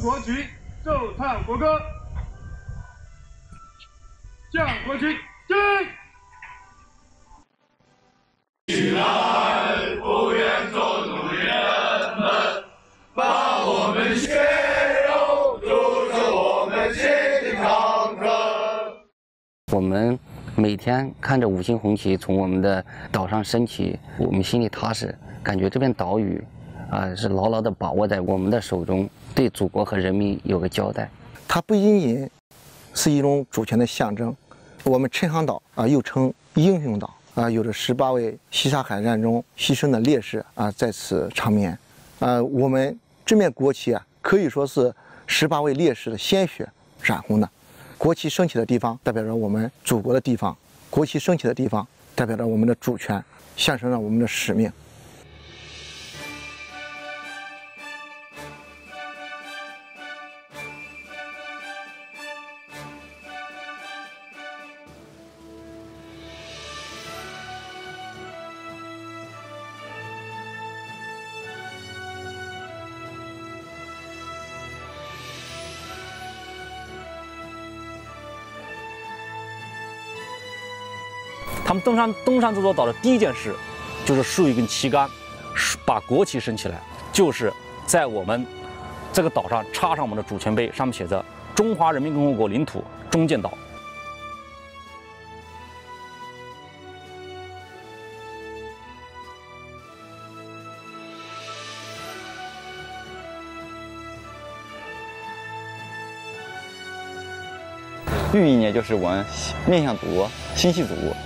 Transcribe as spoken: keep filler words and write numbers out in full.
国旗，奏唱国歌，降国旗，敬礼。起来，不愿做奴隶人们，把我们血肉铸成我们新的长城。 我们每天看着五星红旗从我们的岛上升起，我们心里踏实，感觉这片岛屿啊、呃、是牢牢地把握在我们的手中，对祖国和人民有个交代。 它不仅仅是一种主权的象征，我们陈航岛啊，又称英雄岛啊，有着十八位西沙海战中牺牲的烈士啊在此长眠。啊，我们这面国旗啊，可以说是十八位烈士的鲜血染红的。国旗升起的地方，代表着我们祖国的地方；国旗升起的地方，代表着我们的主权，象征着我们的使命。 他们登上登上这座岛的第一件事，就是竖一根旗杆，把国旗升起来，就是在我们这个岛上插上我们的主权碑，上面写着“中华人民共和国领土中建岛”。 寓意呢，就是我们面向祖国，心系祖国。